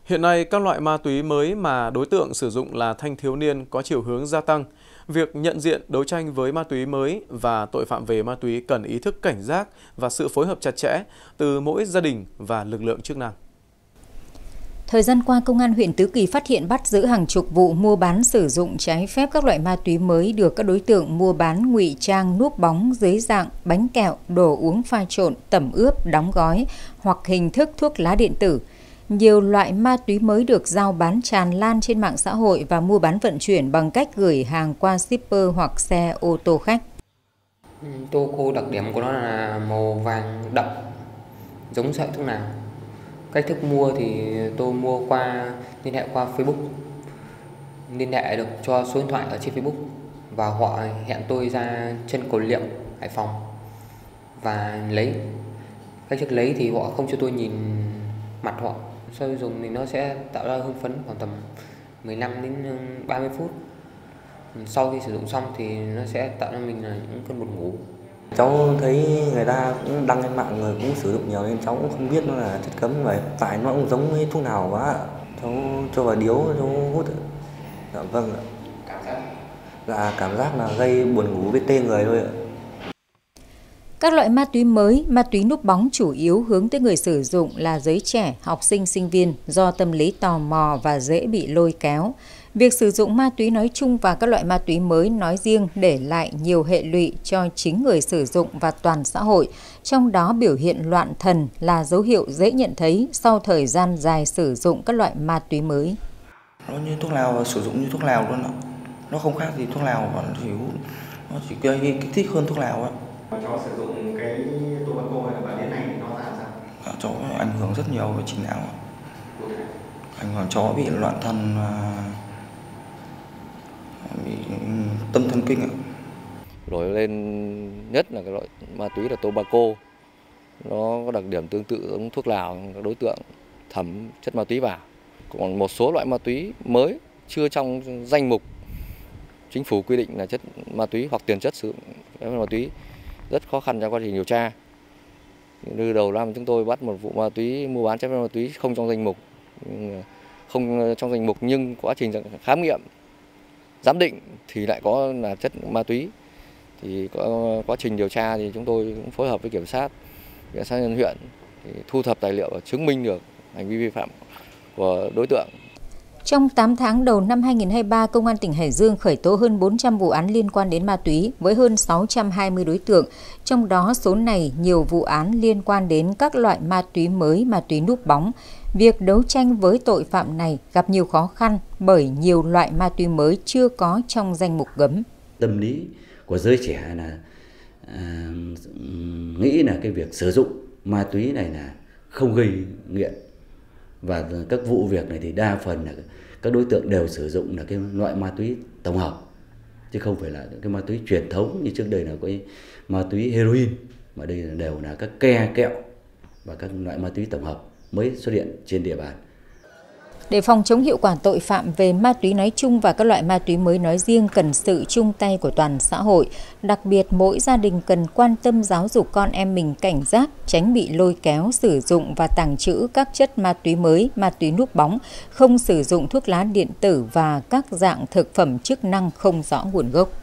Hiện nay, các loại ma túy mới mà đối tượng sử dụng là thanh thiếu niên có chiều hướng gia tăng. Việc nhận diện, đấu tranh với ma túy mới và tội phạm về ma túy cần ý thức cảnh giác và sự phối hợp chặt chẽ từ mỗi gia đình và lực lượng chức năng. Thời gian qua, Công an huyện Tứ Kỳ phát hiện bắt giữ hàng chục vụ mua bán sử dụng trái phép các loại ma túy mới được các đối tượng mua bán ngụy trang núp bóng dưới dạng bánh kẹo, đồ uống pha trộn, tẩm ướp, đóng gói hoặc hình thức thuốc lá điện tử. Nhiều loại ma túy mới được giao bán tràn lan trên mạng xã hội và mua bán vận chuyển bằng cách gửi hàng qua shipper hoặc xe ô tô khách. Tô cô đặc điểm của nó là màu vàng đậm, giống sợi thuốc lào. Cách thức mua thì tôi mua liên hệ qua Facebook, liên hệ được cho số điện thoại ở trên Facebook và họ hẹn tôi ra chân cầu Liệm, Hải Phòng và lấy. Cách thức lấy thì họ không cho tôi nhìn mặt họ, sau khi dùng thì nó sẽ tạo ra hưng phấn khoảng tầm 15 đến 30 phút. Sau khi sử dụng xong thì nó sẽ tạo ra mình là những cơn buồn ngủ. Cháu thấy người ta cũng đăng lên mạng, người cũng sử dụng nhiều nên cháu cũng không biết nó là chất cấm vậy. Tại nó cũng giống với thuốc nào quá. Cháu cho vào điếu, cháu hút. Dạ vâng ạ. Cảm giác? Dạ cảm giác là gây buồn ngủ với tê người thôi ạ. Các loại ma túy mới, ma túy núp bóng chủ yếu hướng tới người sử dụng là giới trẻ, học sinh, sinh viên do tâm lý tò mò và dễ bị lôi kéo. Việc sử dụng ma túy nói chung và các loại ma túy mới nói riêng để lại nhiều hệ lụy cho chính người sử dụng và toàn xã hội, trong đó biểu hiện loạn thần là dấu hiệu dễ nhận thấy sau thời gian dài sử dụng các loại ma túy mới. Nó như thuốc lào, sử dụng như thuốc lào luôn ạ. Nó không khác gì thuốc lào, nó chỉ gây kích thích hơn thuốc lào ạ. Cháu sử dụng cái tobacco hay là bà đến này thì nó ra sao? Cháu ảnh hưởng rất nhiều về trí não. Ảnh hưởng cháu bị loạn thần và bị tâm thần kinh ạ. Nổi lên nhất là cái loại ma túy là tobacco. Nó có đặc điểm tương tự giống thuốc lào, các đối tượng thẩm chất ma túy vào. Còn một số loại ma túy mới chưa trong danh mục chính phủ quy định là chất ma túy hoặc tiền chất sử dụng cái ma túy rất khó khăn trong quá trình điều tra. Từ đầu năm chúng tôi bắt một vụ ma túy mua bán trái phép ma túy không trong danh mục nhưng quá trình khám nghiệm giám định thì lại có là chất ma túy. Thì có quá trình điều tra thì chúng tôi cũng phối hợp với kiểm sát nhân huyện thì thu thập tài liệu và chứng minh được hành vi vi phạm của đối tượng. Trong 8 tháng đầu năm 2023, Công an tỉnh Hải Dương khởi tố hơn 400 vụ án liên quan đến ma túy với hơn 620 đối tượng. Trong đó, số này nhiều vụ án liên quan đến các loại ma túy mới, ma túy núp bóng. Việc đấu tranh với tội phạm này gặp nhiều khó khăn bởi nhiều loại ma túy mới chưa có trong danh mục cấm. Tâm lý của giới trẻ là nghĩ là cái việc sử dụng ma túy này là không gây nghiện. Và các vụ việc này thì đa phần là các đối tượng đều sử dụng là cái loại ma túy tổng hợp chứ không phải là cái ma túy truyền thống như trước đây là cái ma túy heroin, mà đây đều là các ke, kẹo và các loại ma túy tổng hợp mới xuất hiện trên địa bàn. Để phòng chống hiệu quả tội phạm về ma túy nói chung và các loại ma túy mới nói riêng cần sự chung tay của toàn xã hội. Đặc biệt, mỗi gia đình cần quan tâm giáo dục con em mình cảnh giác, tránh bị lôi kéo sử dụng và tàng trữ các chất ma túy mới, ma túy núp bóng, không sử dụng thuốc lá điện tử và các dạng thực phẩm chức năng không rõ nguồn gốc.